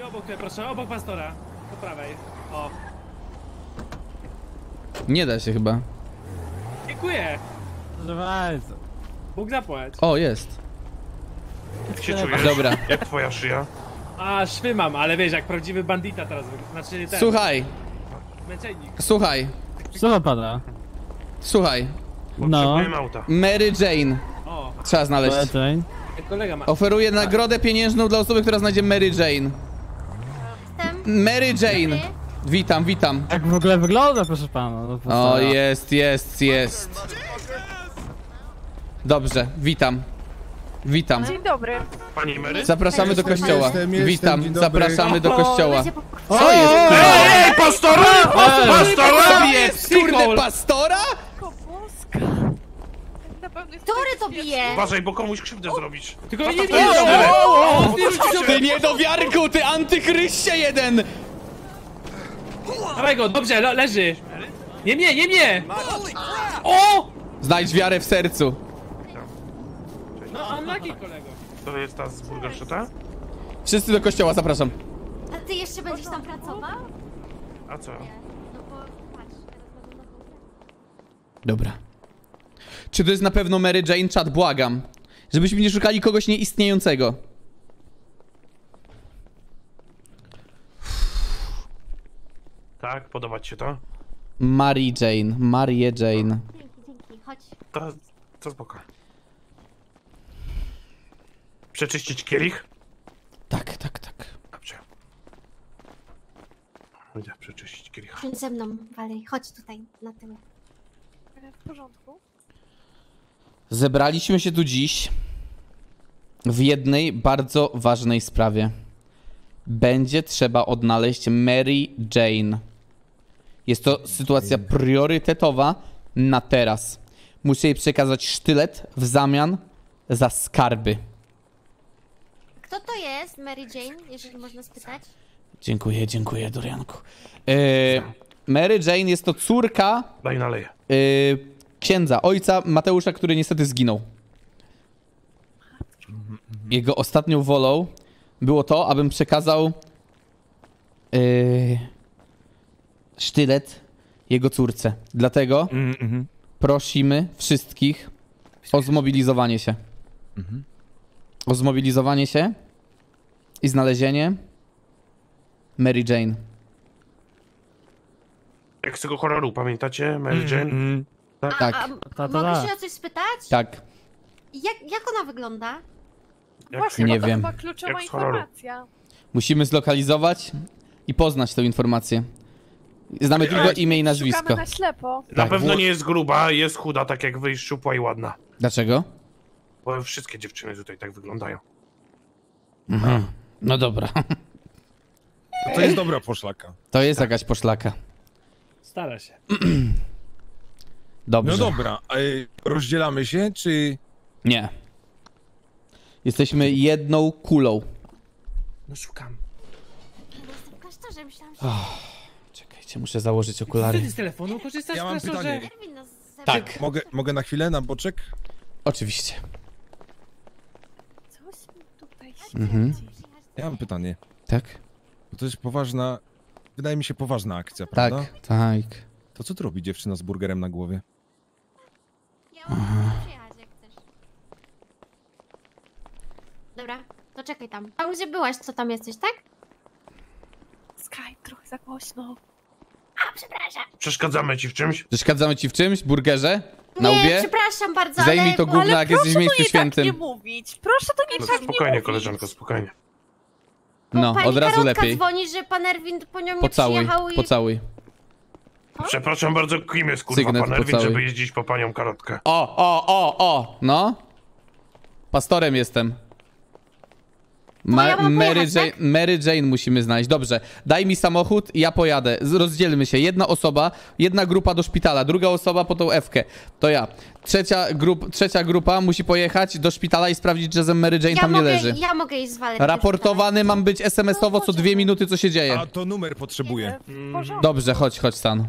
obok tutaj, proszę, obok pastora. Po prawej. O. Nie da się chyba. Dziękuję. Proszę bardzo. Bóg zapłać. O, jest. Jak się czujesz? Dobra. Jak twoja szyja? A, szwy mam, ale wiesz, jak prawdziwy bandita teraz znaczy ten. Słuchaj, Męczennik. słuchaj, Co pada? słuchaj. No. Potrzebujemy auta. Mary Jane. O, Trzeba znaleźć. Poleceń. kolega ma. Oferuję nagrodę pieniężną dla osoby, która znajdzie Mary Jane. Jestem. Mary Jane. Witam, witam. Jak w ogóle wygląda, proszę pana? No, O, jest. Dobrze, witam. Witam. Dzień dobry. Pani Mary? Zapraszamy do kościoła. Jestem, Witam, dzień dobry. zapraszamy do kościoła. Będzie po... Co jest? Ej, pastora! Pastora! Bije, kurde, pastora? Boska. Na pewno jest który to bije? Uważaj, bo komuś krzywdę zrobisz. Tylko nie to bije! jest dobre. Ty niedowiarku, ty antychryście jeden! Dawaj go, dobrze, leży. Nie mnie, nie mnie! O! Znajdź wiarę w sercu. No, unlucky kolego. To jest ta z Burgerszczyta? Wszyscy do kościoła, zapraszam. A ty jeszcze będziesz tam pracował? A co? No bo patrz, teraz będę nową pracę. Dobra. Czy to jest na pewno Mary Jane? Czat, błagam. Żebyśmy nie szukali kogoś nieistniejącego. Tak, podoba ci się to? Mary Jane, Marię Jane. Dzięki, chodź. To spoko. Przeczyścić kielich? Tak. Dobrze. Idę przeczyścić kielicha. Chodź ze mną, Walej, chodź tutaj, na tył. W porządku? Zebraliśmy się tu dziś w jednej bardzo ważnej sprawie. Będzie trzeba odnaleźć Mary Jane. Jest to sytuacja priorytetowa na teraz. Muszę jej przekazać sztylet w zamian za skarby. Kto to jest Mary Jane, jeżeli można spytać? Dziękuję, Dorianku. Mary Jane jest to córka Daj naleję. księdza, ojca Mateusza, który niestety zginął. Jego ostatnią wolą było to, abym przekazał sztylet jego córce. Dlatego prosimy wszystkich o zmobilizowanie się. O zmobilizowanie się i znalezienie Mary Jane. Jak z tego horroru, pamiętacie? Mary Jane? Tak, Mogę się o coś spytać? tak. Jak ona wygląda? Jak Właśnie, Nie bo to wiem. chyba kluczowa Jak z horroru. informacja. Musimy zlokalizować i poznać tę informację. Znamy tylko imię i nazwisko. Szukamy na ślepo. Na Tak, pewno nie jest gruba, jest chuda, tak jak wy, szczupła i ładna. Dlaczego? Bo wszystkie dziewczyny tutaj tak wyglądają. No dobra. To jest dobra poszlaka. To jest jakaś poszlaka. Stara się. Dobrze. No dobra, rozdzielamy się, czy... Nie. Jesteśmy jedną kulą. No szukam. Jestem w klasztorze, myślałam, że... Czekajcie, muszę założyć okulary. Ty z telefonu korzystasz Ja w mam klasztorze? pytanie. Erwin nas Tak. zabrał. Mogę na chwilę, na boczek? Oczywiście. Coś mi tutaj się Mhm. Ja mam pytanie. Tak? Bo to jest poważna... Wydaje mi się poważna akcja, Tak, prawda? tak. To co tu robi dziewczyna z burgerem na głowie? Ja mogę przyjechać, jak chcesz. Dobra, to czekaj tam. Tam gdzie byłaś, co tam jesteś, tak? Sky, trochę za głośno. A, przepraszam. Przeszkadzamy ci w czymś? Przeszkadzamy ci w czymś? Burgerze? Na Nie, łbie? przepraszam bardzo, Zdejmij ale... to gówno, jak jesteś w miejscu tak świętym. nie mówić. Proszę to nie No, tak nie spokojnie, mówić. koleżanko, spokojnie. No, Pani od razu Karotka lepiej. dzwoni, że pan Erwin po nią nie Pocałuj, przyjechał i... pocałuj. Przepraszam bardzo, kim jest kurwa Sygnet pan Erwin, pocałuj. żeby jeździć po panią Karotkę? O! No? Pastorem jestem. ja mam pojechać, tak? Mary Jane musimy znaleźć. Dobrze, daj mi samochód i ja pojadę. Rozdzielmy się. Jedna osoba, jedna grupa do szpitala, druga osoba po tą F-kę. To ja. Trzecia grupa musi pojechać do szpitala i sprawdzić, że ze Mary Jane tam nie leży. Ja mogę iść z Walerem. Raportowany mam być SMS-owo co 2 minuty, co się dzieje. A to numer potrzebuję. W porządku. Dobrze, chodź Stan.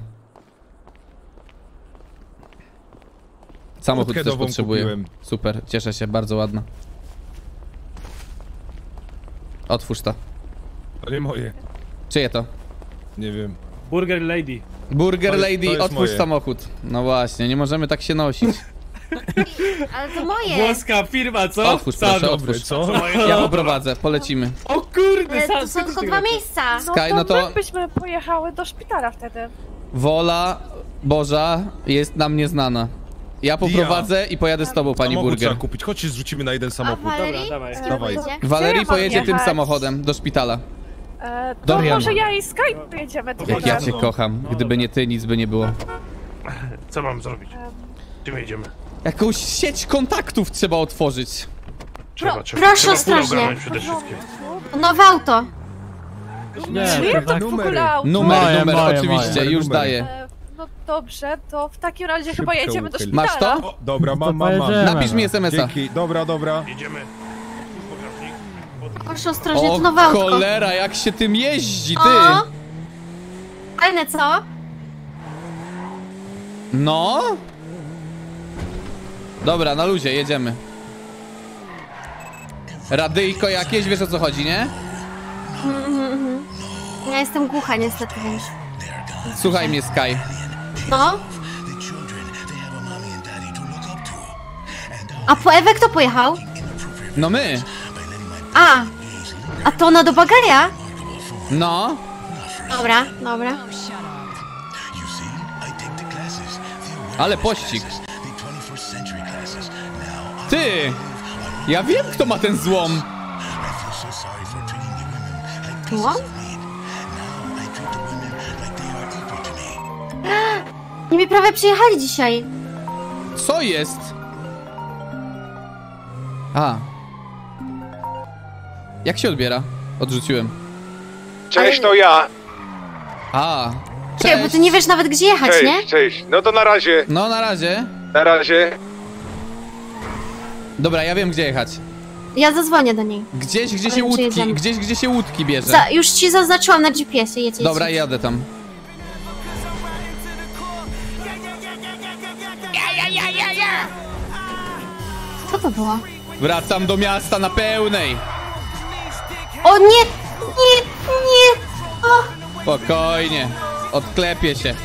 Samochód Kurtkę też nową potrzebuję. kupiłem. Super, cieszę się, bardzo ładna. Otwórz to. To nie moje. Czyje to? Nie wiem. Burger Lady. Burger To jest Lady, otwórz moje. samochód. No właśnie, nie możemy tak się nosić. Ale to moje. Włoska firma, co? Otwórz, proszę, Sano. otwórz. Co? Ja poprowadzę, polecimy. O kurde, Ale sam to są tylko 2 miejsca. No Sky, to, no to- my byśmy pojechały do szpitala wtedy. Wola Boża jest nam nieznana. Ja poprowadzę i pojadę z tobą, pani Samochód Burger. trzeba kupić. Chodź się zrzucimy na jeden A samochód. Valerie? dawaj. Z kim Dawaj. pojedzie? Walerii Gdzie ja mam pojedzie tym jechać? samochodem do szpitala. To Dorian. może ja i Sky pojedziemy tym Jak ja razem. cię kocham. Gdyby nie ty, nic by nie było. Co mam zrobić? Gdzie my jedziemy? Jakąś sieć kontaktów trzeba otworzyć. Trzeba proszę trzeba ostrożnie. pół ogarnąć przede wszystkim. Nowe auto. Nie, Czy to jak to tak. w ogóle auto? Numer, Moje, moje, oczywiście, moje. już Numery. daję. No dobrze, to w takim razie chyba Szybko jedziemy do uchyl. szpitala. Masz to? O, dobra, mam. pojedziemy. Napisz mi SMS-a. Dzięki, dobra. Jedziemy. Proszę ostrożnie, to O nowe autko. cholera, jak się tym jeździ, ty! O! Fajne, co? No? Dobra, na luzie, jedziemy. Radyjko jakieś, wiesz o co chodzi, nie? Ja jestem głucha niestety, więc... Słuchaj mnie, Sky. No? A po Ewę kto pojechał? No my. A to ona do bagaria? No. Dobra. Ale pościg. Ty! Ja wiem, kto ma ten złom. Tło? Nie mi prawie przyjechali dzisiaj. Co jest? A. Jak się odbiera? Odrzuciłem. Cześć, Ale- to ja. A. Nie, bo ty nie wiesz nawet gdzie jechać, nie? Cześć. No to na razie. No, na razie. Na razie. Dobra, ja wiem, gdzie jechać. Ja zadzwonię do niej. Gdzieś, gdzie Ale się łódki, przyjedziemy. gdzie się łódki bierze. Już ci zaznaczyłam na GPS-ie, jedź. Dobra, jadę tam. Co to było? Wracam do miasta na pełnej. O nie! O! Spokojnie. Odklepię się.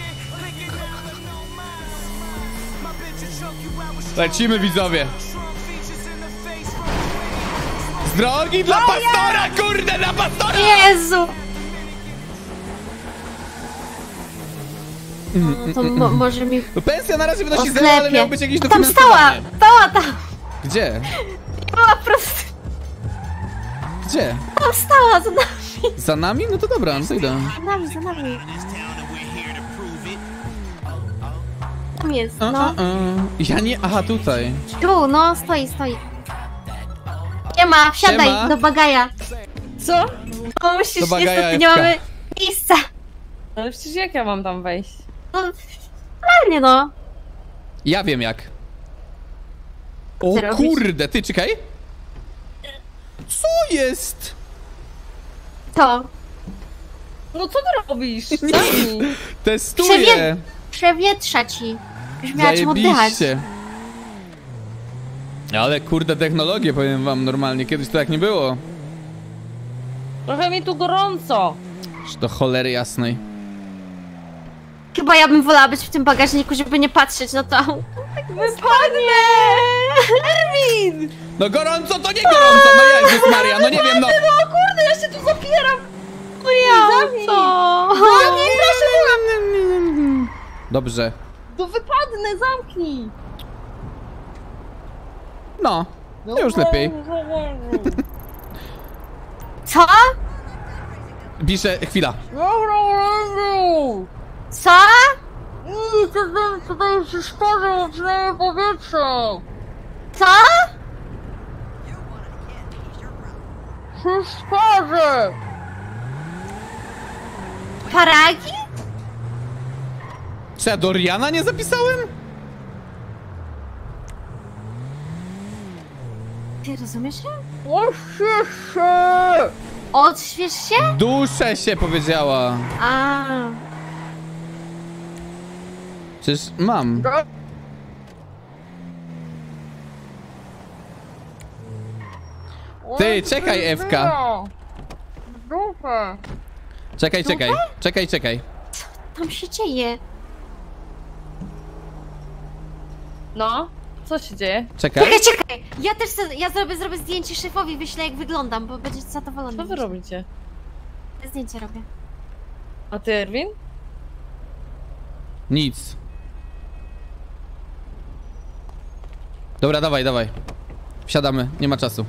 Lecimy, widzowie. Z drogi dla pastora, kurde, dla pastora! Jezu! No to może mi Pensja na razie wynosi 0, ale odklepie. miał być jakiś Tam stała! dofinansowanie. Stała tam! Gdzie? Była prosto. Gdzie? Tam stała za nami. Za nami? No to dobra, no to idę. Za nami. Tam jest, no. Ja nie... Aha, tutaj. Tu, no, stoi. Nie ma, wsiadaj Siema. do bagaja. Co? No musisz, Do bagaja niestety nie Ewka. mamy miejsca. Ale przecież jak ja mam tam wejść? No, realnie no. Ja wiem jak. O Co robisz? kurde, ty czekaj. Co jest? To. No co ty robisz? Sami. Testuję. Przewietrza ci. Już miała czym oddychać. Zajebiście. Ale kurde technologię, powiem wam normalnie, kiedyś to tak nie było. Trochę mi tu gorąco. Że do cholery jasnej. Chyba ja bym wolała być w tym bagażniku, żeby nie patrzeć na to. Wypadnę! Erwin! No gorąco to nie gorąco, no Jezus Maria, no nie wiem, no. O kurde, ja się tu zapieram! O ja, co? Zamknij, proszę, Dobrze. Tu wypadnę, zamknij. No, już lepiej. Co? Piszę, chwila. Co? To jest szparze, przynajmniej powietrze. Co? Szparze. Paragi? Czy ja Doriana nie zapisałem? Ty rozumiesz się? Ośwież się. Odśwież się? Duszę się powiedziała. A. Przecież mam. Ty, czekaj Ewka. Dupę. Czekaj. Tam się dzieje. No, co się dzieje? Czekaj. Czekaj! Ja też zrobię zdjęcie szefowi, wyślę jak wyglądam, bo będzie zadowolony. Co wy robicie? Zdjęcie robię. A ty, Erwin? Nic. Dobra, dawaj. Wsiadamy, nie ma czasu.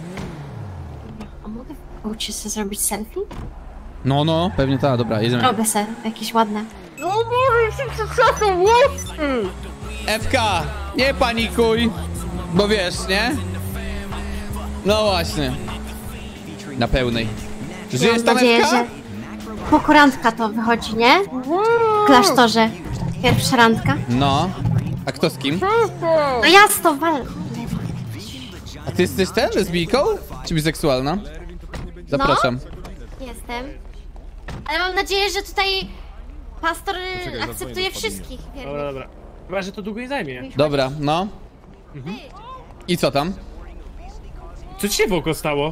A mogę w aucie sobie zrobić selfie? No, pewnie tak, dobra, jedziemy. Robię se, jakieś ładne. No Boże, się przepraszam, łosy! FK, nie panikuj, bo wiesz, nie? No właśnie. Na pełnej. Żyjesz Mam tam nadzieję, FK? że pokorantka to wychodzi, nie? W klasztorze. Pierwsza randka. No. A kto z kim? No ja z to wal. A ty jesteś ten, lesbijką? Czy biseksualna? Zapraszam. Jestem. Ale mam nadzieję, że tutaj pastor akceptuje wszystkich. Dobra. Chyba, że to długo nie zajmie. Dobra, no. I co tam? Co ci się w oko stało?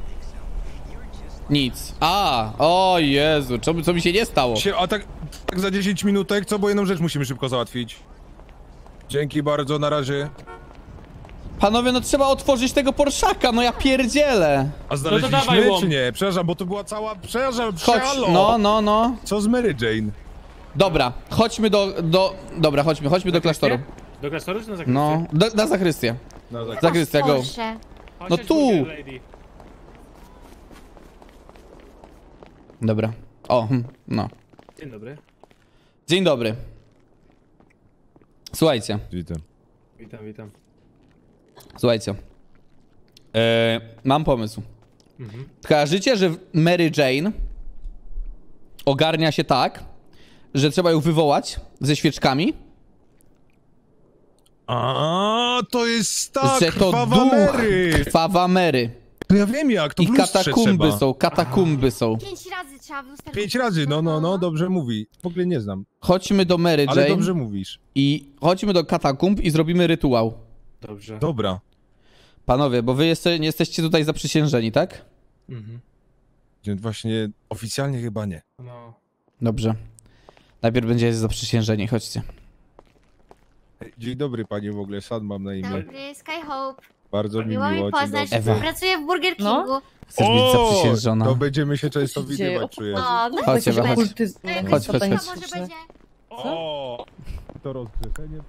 Nic. O Jezu, co mi się nie stało? A tak za 10 minutek, co? Bo jedną rzecz musimy szybko załatwić. Dzięki bardzo, na razie. Panowie, no trzeba otworzyć tego Porszaka, no ja pierdzielę. A znaleźliśmy, dawaj, łom. czy nie? Przepraszam, bo to była cała... Przepraszam, Chodź, no. Co z Mary Jane? Dobra, chodźmy Dobra, chodźmy do klasztoru. Do klasztoru czy na zakrystię? No, na zachrystię. Zakrystia, go. Boże. No tu. Dobra. No. Dzień dobry. Dzień dobry. Słuchajcie. Witam. Słuchajcie. Mam pomysł. Kojarzycie, że Mary Jane ogarnia się tak, że trzeba ją wywołać ze świeczkami? To jest ta Że to krwawa duch Mary! krwawa Mary. To ja wiem jak, to I w lustrze trzeba. katakumby są. 5 razy trzeba w lusterku. 5 razy, no, dobrze mówi. W ogóle nie znam, Chodźmy do Mary ale Jane dobrze mówisz. i chodźmy do katakumb i zrobimy rytuał. Dobrze. Dobra. Panowie, bo wy nie jesteście tutaj zaprzysiężeni, tak? Właśnie oficjalnie chyba nie. No. Dobrze. Najpierw będziecie zaprzysiężeni, chodźcie. Dzień dobry panie, w ogóle San mam na imię. Dobry, Skyhope. Bardzo mi Miło mi miło, poznać. Ewa. Pracuję w Burger No. Kingu. Chcesz być zaprzysiężona? To będziemy się często Co się dzieje? widywać, czuję. No, no Chodź, Ewa, chodź. Okultyzm, Chodź. to może będzie... O, to rozgrzeszenie.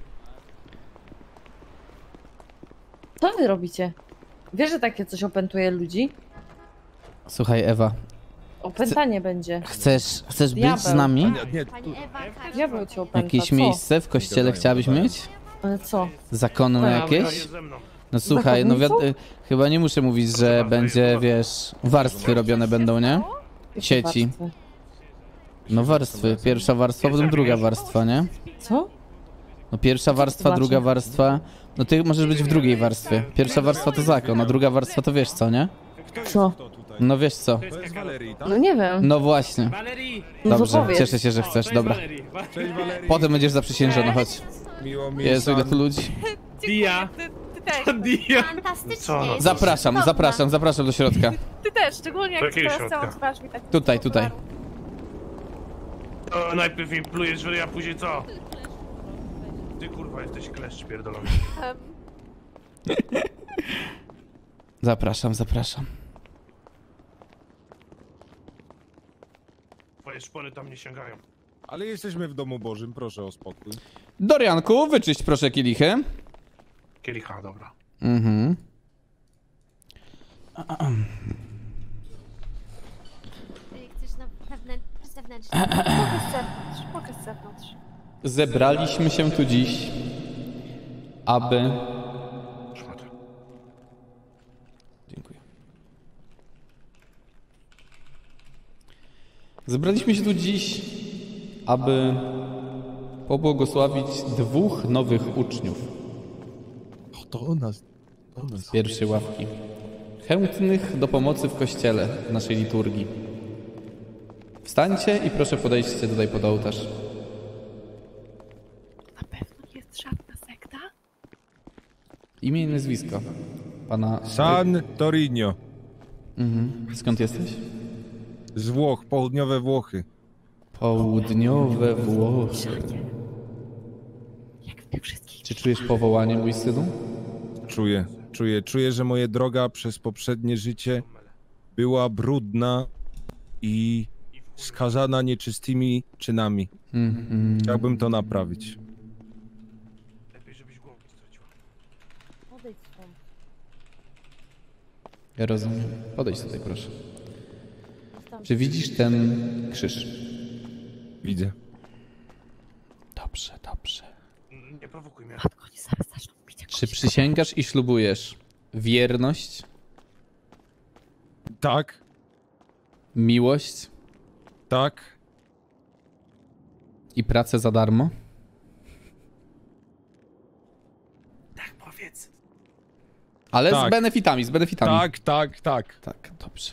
Co wy robicie? Wiesz, że takie coś opętuje ludzi? Słuchaj, Ewa, Opętanie będzie. chcesz być Diabeł. z nami? Nie, Pani Ewa, tak. Diabeł cię opęta. Jakieś co? miejsce w kościele chciałabyś mieć? Ale co? Zakonne Dobra, jakieś? Jest ze mną. No słuchaj, no Zakonnicą? chyba nie muszę mówić, że będzie, wiesz, warstwy robione będą, nie? Sieci. Warstwy. No warstwy, pierwsza warstwa, potem druga warstwa, nie? Co? No pierwsza warstwa, znaczy? druga warstwa. No ty możesz być w drugiej warstwie. Pierwsza warstwa to zakon, a druga warstwa to wiesz co, nie? Co? No wiesz co. To jest Valerii, tak? No nie wiem. No właśnie. Valerii! No to Dobrze, powiedz. cieszę się, że chcesz, To jest dobra. Valerii. Cześć Valerii. Potem będziesz zaprzysiężona, chodź. Miło mi, Jezu, ile San. tu ludzi. Dia. Ty też. Dia. Fantastycznie. Co? jesteś Zapraszam do środka. Ty też, szczególnie Do jak jakiego teraz całą środka? twarz mi tak... Tutaj. To najpierw mi plujesz, że ja później co? Ty kurwa jesteś kleszcz pierdolony. Zapraszam. Twoje szpony tam nie sięgają. Ale jesteśmy w domu Bożym, proszę o spokój. Dorianku, wyczyść proszę kielichy. Kielicha, dobra. Mhm. Chcesz na zewnętrzny. Pokaż z zewnątrz. Zebraliśmy się tu dziś, aby... Szmat. Dziękuję. Zebraliśmy się tu dziś, aby pobłogosławić 2 nowych uczniów To o nas. z pierwszej ławki. Chętnych do pomocy w kościele, w naszej liturgii. Wstańcie i proszę podejście tutaj pod ołtarz. Na pewno jest żadna sekta? Imię i nazwisko pana... San Torino. Skąd jesteś? Z Włoch, południowe Włochy. Południowe Włochy. Jak w tych wszystkich. Czy czujesz powołanie, mój synu? Czuję, że moja droga przez poprzednie życie była brudna i skazana nieczystymi czynami. Chciałbym to naprawić. Lepiej, żebyś głowę nie straciła. Odejdź stąd. Ja rozumiem. Podejdź tutaj, proszę. Czy widzisz ten krzyż? Widzę. Dobrze, dobrze. Nie prowokuj mnie. Matko, oni zaraz zaczną bić jak Czy przysięgasz i ślubujesz wierność, Tak, miłość tak, i pracę za darmo? Tak, powiedz. Ale Tak. z benefitami, z benefitami. tak. Tak, dobrze.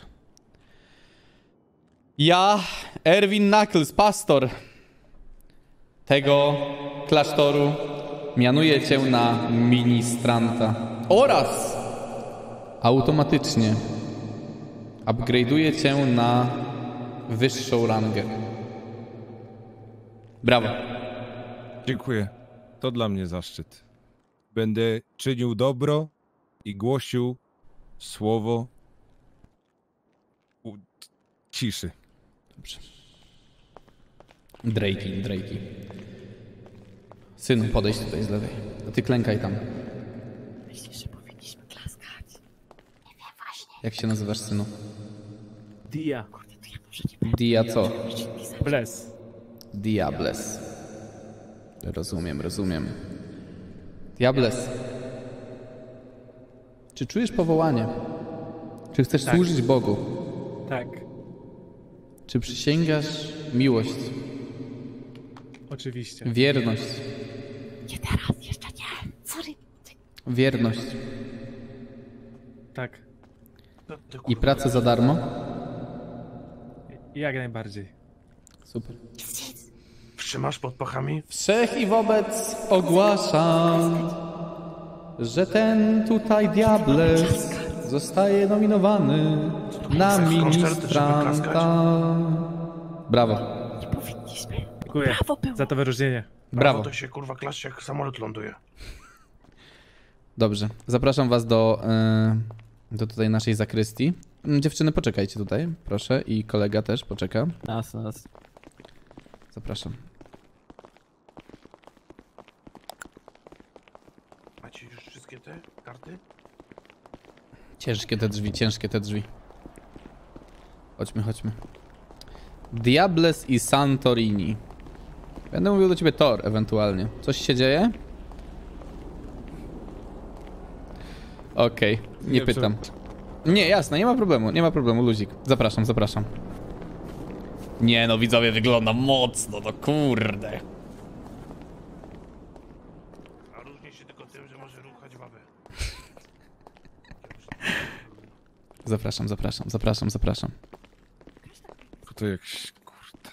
Ja, Erwin Knuckles, pastor tego klasztoru, mianuję cię na ministranta oraz automatycznie upgrade'uję cię na wyższą rangę. Brawo. Dziękuję. To dla mnie zaszczyt. Będę czynił dobro i głosił słowo ciszy. Dobrze. Drakey. Synu, podejdź tutaj z lewej. A ty klękaj tam. myślisz, że powinniśmy klaskać? Jak się nazywasz, synu? Dia. Kurde, to ja może nie będę. Dia co? Bless. Diables. Rozumiem. Diables. Czy czujesz powołanie? Czy chcesz służyć Bogu? Tak. Czy przysięgasz miłość, Oczywiście. wierność, Nie teraz, jeszcze nie. Sorry. wierność Tak. Co ty, i kurwa? pracę za darmo? Jak najbardziej. Super. Trzymasz pod pachami? Wszech i wobec ogłaszam, że ten tutaj Diables zostaje nominowany na ministranta. Brawo. Nie powinniśmy. Dziękuję Brawo było. za to wyróżnienie. Brawo. To się kurwa klaszcze jak samolot ląduje. Dobrze. Zapraszam was do tutaj naszej zakrystii. Dziewczyny, poczekajcie tutaj, proszę. I kolega też poczeka. Nas. Zapraszam. Macie już wszystkie te karty? Ciężkie te drzwi. Chodźmy. Diables i Santorini. Będę mówił do ciebie Thor, ewentualnie. Coś się dzieje? Okej, nie pytam. Nie, jasne, nie ma problemu, luzik. Zapraszam. Nie no, widzowie, wygląda mocno, no kurde. A różni się tylko tym, że może ruchać babę. Zapraszam. To jakiś... Kurde.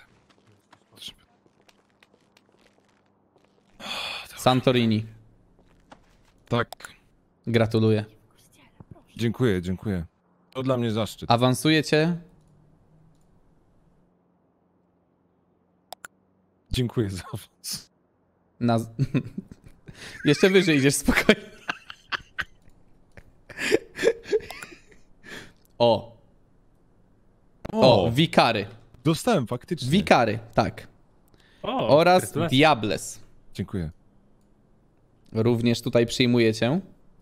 Santorini, Tak. gratuluję. Dziękuję. To dla mnie zaszczyt. Awansujecie Dziękuję za awans. na... Jeszcze wyżej idziesz, spokojnie. O, wikary. Dostałem faktycznie. Wikary, tak. O, Oraz gratulacje. Diables. Dziękuję. Również tutaj przyjmujecie.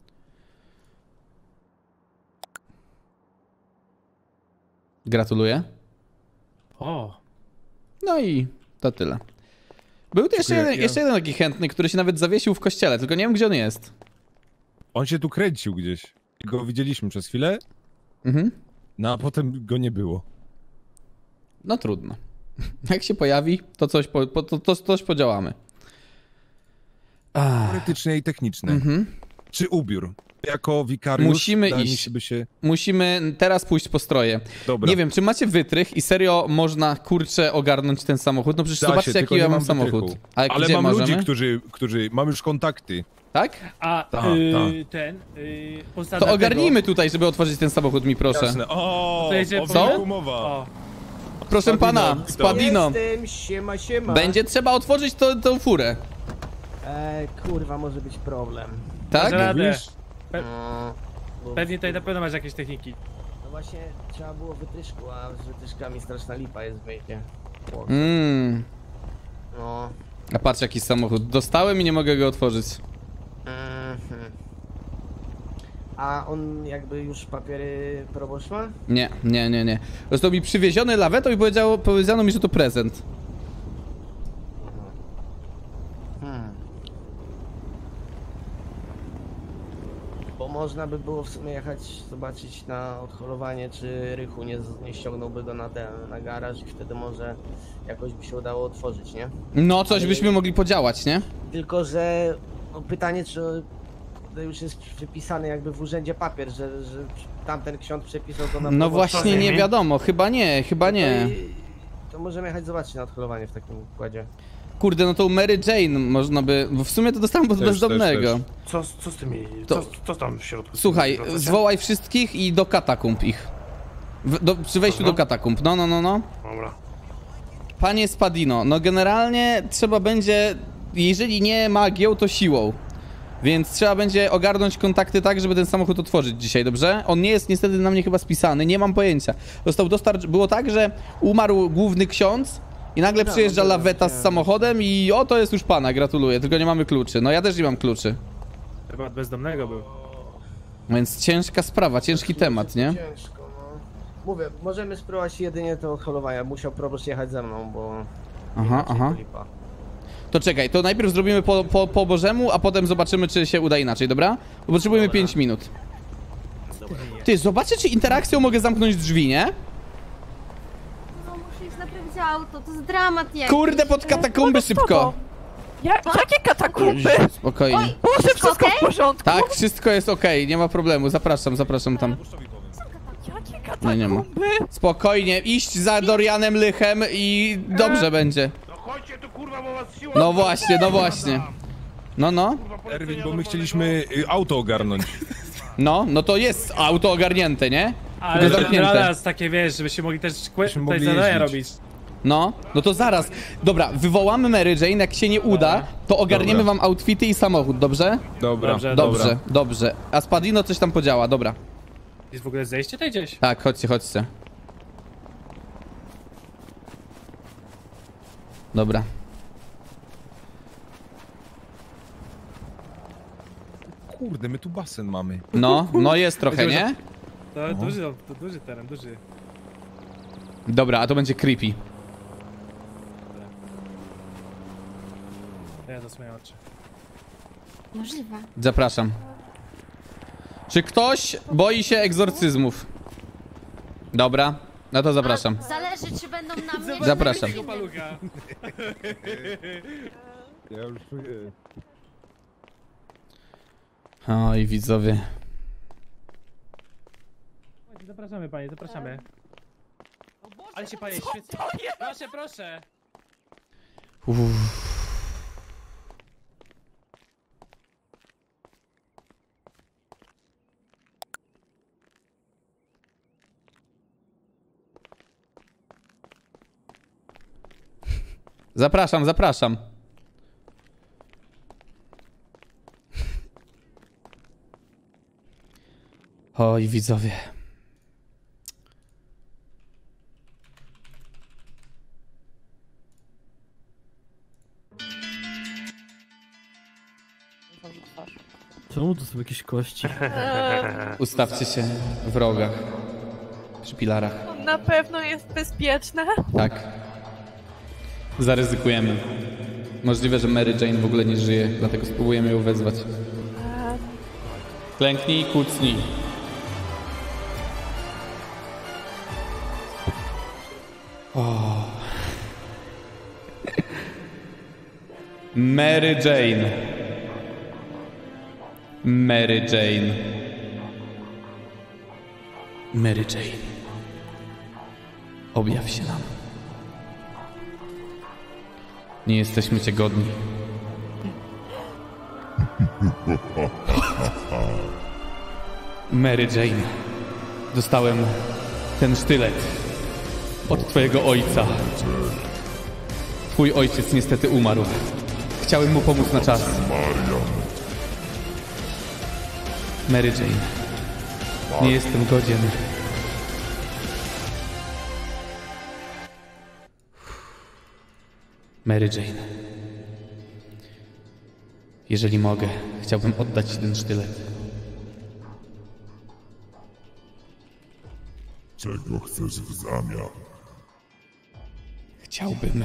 Gratuluję. O, No i to tyle. Był tu Dziękuję. jeszcze jeden taki chętny, który się nawet zawiesił w kościele, tylko nie wiem, gdzie on jest. On się tu kręcił gdzieś. Go widzieliśmy przez chwilę, Mhm. no a potem go nie było. No trudno. Jak się pojawi, to coś podziałamy. Teoretycznie i techniczne. Czy ubiór? Jako wikariusz Musimy wydaje mi iść. się, by się... Musimy teraz pójść po stroje. Dobra. Nie wiem, czy macie wytrych i serio można, kurczę, ogarnąć ten samochód? No przecież Da zobaczcie, się, jaki tylko ja nie mam mam samochód. wytrychu. A Ale gdzie mam możemy? ludzi, którzy... Mam już kontakty. Tak? a Ta. posada To ogarnijmy tutaj, żeby otworzyć ten samochód, mi proszę. Jasne. O, To jedzie o po- wilku Co? mowa. O, proszę pana, Spadino. Jestem, siema. Będzie trzeba otworzyć tą furę. Kurwa, może być problem. Tak? Radę. Bo Pewnie tutaj na pewno masz jakieś techniki. No właśnie, trzeba było wytyczku, a z wytyczkami straszna lipa jest w mejcie. No. A patrz jaki samochód. Dostałem i nie mogę go otworzyć. A on jakby już papiery proboszcz ma? Nie. Został mi przywieziony lawetą i powiedziano mi, że to prezent. Bo można by było w sumie jechać, zobaczyć na odholowanie, czy Rychu nie ściągnąłby go na garaż i wtedy może jakoś by się udało otworzyć, nie? No, coś byśmy mogli podziałać, nie? Tylko, że no, pytanie, czy to już jest przypisany jakby w urzędzie papier, że tamten ksiądz przepisał to na No właśnie nie wiadomo, chyba nie. To możemy jechać zobaczyć na odholowanie w takim układzie. Kurde, no to u Mary Jane można by... Bo w sumie to dostałem od bezdomnego. Co z tymi... Co tam w środku? Słuchaj, zwołaj wszystkich i do katakumb ich. Przy wejściu do katakumb, no. Dobra. Panie Spadino, no generalnie trzeba będzie... Jeżeli nie magią, to siłą. Więc trzeba będzie ogarnąć kontakty tak, żeby ten samochód otworzyć dzisiaj, dobrze? On nie jest niestety na mnie chyba spisany, nie mam pojęcia. Było tak, że umarł główny ksiądz i nagle przyjeżdża laweta z samochodem i to jest już pana, gratuluję, tylko nie mamy kluczy. No ja też nie mam kluczy. Chyba od bezdomnego był. Więc ciężka sprawa, ciężki temat, nie? Ciężko, no. Mówię, możemy spróbować jedynie to odholowania. Musiał proboszcz jechać ze mną, bo... Aha. To czekaj, to najpierw zrobimy po Bożemu, a potem zobaczymy, czy się uda inaczej, dobra? Bo potrzebujemy 5 minut. Ty, zobaczcie, czy interakcją mogę zamknąć drzwi, nie? No muszę iść naprawić auto, to jest dramat jakiś. Kurde, pod katakumby szybko. Jakie katakumby? Spokojnie. Boże, wszystko w porządku? Tak, wszystko jest okej, nie ma problemu. Zapraszam tam. Jakie katakumby? Nie ma. Spokojnie, iść za Dorianem Lychem i dobrze będzie. No chodźcie tu kurwa, bo was siła... No właśnie. No. Erwin, bo my chcieliśmy auto ogarnąć. No to jest auto ogarnięte, nie? Ale zamknięte. teraz takie, wiesz, żebyście mogli też tutaj mogli zadania jeździć. robić. No to zaraz. Dobra, wywołamy Mary Jane, jak się nie uda, to ogarniemy wam outfity i samochód, dobrze? Dobra. Dobrze. A Spadino coś tam podziała, dobra. Jest w ogóle zejście tutaj gdzieś? Tak, chodźcie. Dobra. Kurde, my tu basen mamy. No jest trochę, nie? To duży teren, duży. Dobra, a to będzie creepy. Ja zasłonię oczy. Możliwe. Zapraszam. Czy ktoś boi się egzorcyzmów? Dobra, no to zapraszam. Zależy, czy będą na mnie. Zapraszam. czy na innym. Ja już czuję. Oj, widzowie. Zapraszamy panie, zapraszamy. Ale się panie świetnie. Proszę. Zapraszam. Oj, widzowie. Czemu to są jakieś kości? Ustawcie się w rogach. Przy pilarach. Na pewno jest bezpieczne. Tak. Zaryzykujemy. Możliwe, że Mary Jane w ogóle nie żyje, dlatego spróbujemy ją wezwać. Klęknij i kucnij. Mary Jane. Mary Jane. Objaw się nam. Nie jesteśmy cię godni. Mary Jane. Dostałem ten sztylet. od twojego ojca. Twój ojciec niestety umarł. Chciałem mu pomóc na czas. Mary Jane. Nie jestem godzien. Mary Jane. Jeżeli mogę, chciałbym oddać ci ten sztylet. Czego chcesz w zamian? Chciałbym,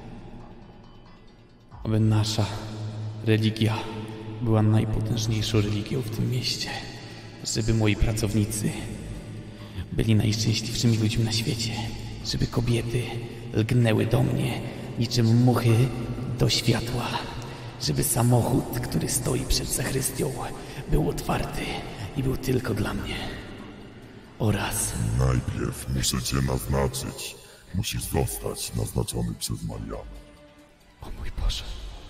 aby nasza religia była najpotężniejszą religią w tym mieście. Żeby moi pracownicy byli najszczęśliwszymi ludźmi na świecie. Żeby kobiety lgnęły do mnie niczym muchy do światła. Żeby samochód, który stoi przed zachrystią, był otwarty i był tylko dla mnie. Oraz... Najpierw muszę cię naznaczyć. Musisz zostać naznaczony przez Marianę. O mój Boże.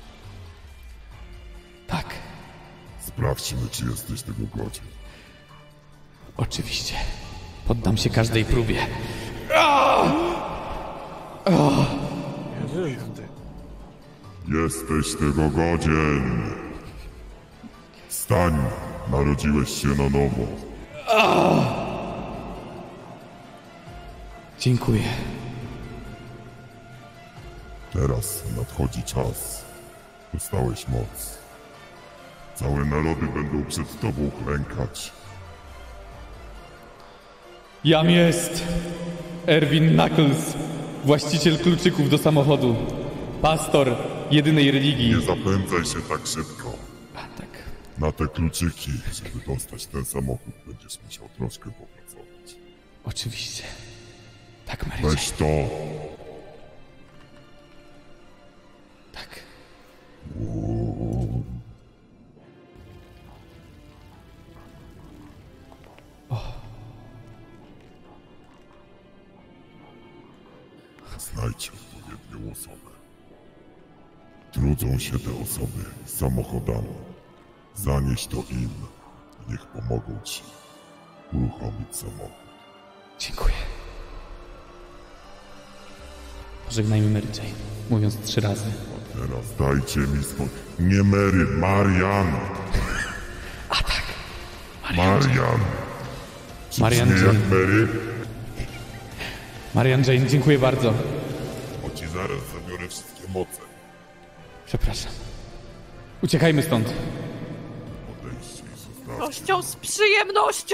Tak. Sprawdźmy, czy jesteś tego godzien. Oczywiście. Poddam się każdej próbie. Jesteś tego godzien. Wstań, narodziłeś się na nowo. Dziękuję. Teraz nadchodzi czas. Dostałeś moc. Całe narody będą przed tobą klękać. Jam jest Erwin Knuckles, właściciel kluczyków do samochodu. Pastor jedynej religii. Nie zapędzaj się tak szybko. Tak. Na te kluczyki, żeby dostać ten samochód, będziesz musiał troszkę popracować. Oczywiście. Tak, Mary. Weź to. Tak. Znajdź odpowiednią osobę. Trudzą się te osoby samochodami. Zanieś to im. Niech pomogą ci uruchomić samochód. Dziękuję. Pożegnajmy Mary Jane, mówiąc 3 razy. Teraz dajcie mi spokój. Nie Mary, Marian. A tak. Marian. Marian Brzmi Jane. jak Mary? Marian Jane, dziękuję bardzo. Bo ci zaraz zabiorę wszystkie moce. Przepraszam. Uciekajmy stąd. Odejdźcie i zostawcie. Nością z przyjemnością!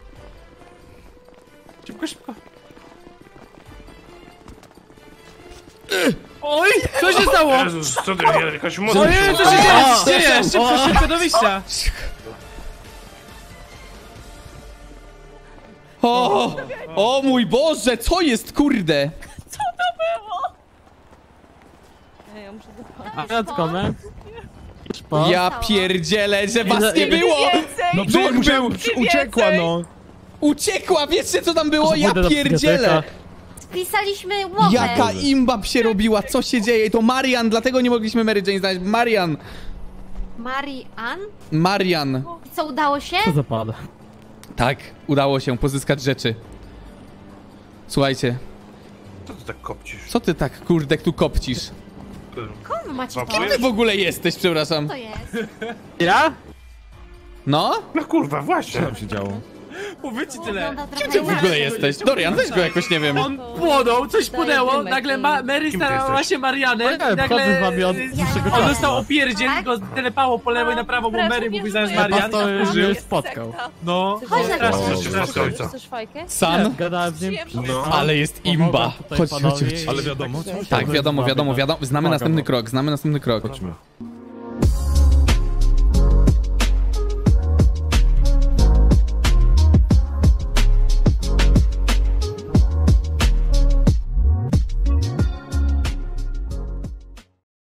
Szybko, szybko. Oj, co się stało? Jezus, co ty, jakaś moc? Ojej, co się dzieje? Szybko, szybko do wyjścia. O mój Boże, co jest, kurde? Co to było? Ja muszę zapalić. Matko, me. Ja pierdzielę, że was nie było! No Duch przecież był! uciekła, no. Uciekła, wiecie co tam było? Ja pierdzielę! Spisaliśmy łowę. Jaka imba się robiła, co się dzieje? To Marian, dlatego nie mogliśmy Mary Jane znaleźć. Marian! Marian? Marian. I co, udało się? Co zapada? Tak, udało się pozyskać rzeczy. Słuchajcie, Co ty tak kopcisz? co ty tak, kurde, tu kopcisz? Komu macie to? Kim ty w ogóle jesteś, przepraszam? To jest. Ja? No? No kurwa, właśnie. Co tam się działo? Mówię ci tyle. Wygląda Kim trochę ty w ogóle jesteś? Dorian, weź go jakoś, nie wiem. On płonął, coś Daję płynęło, dymek nagle i- Mary Kim ty starała jesteś? się Marianę i Wchodzę z nagle wami od dłuższego on czasu. dostał opierdziel, Tak? go telepało po lewo i na prawo, bo Mary mówi zaraz Marian. to już Żył. mnie spotkał. No, Chodź na Teraz górę. coś ojca. Widzisz też fajkę? San, Gadałem z nim. No. ale jest imba. Tutaj Chodź, chodź, panowie chodź. Ale wiadomo, co? Tak, wiadomo, znamy następny krok, znamy następny krok. Chodźmy.